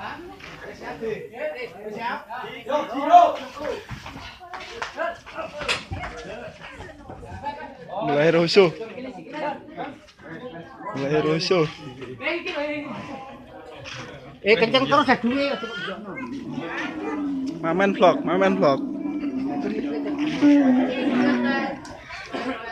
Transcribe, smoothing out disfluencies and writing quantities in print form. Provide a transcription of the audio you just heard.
Mulai rusuh. Mulai rusuh. Kenceng terus ya duwe. Mamen vlog.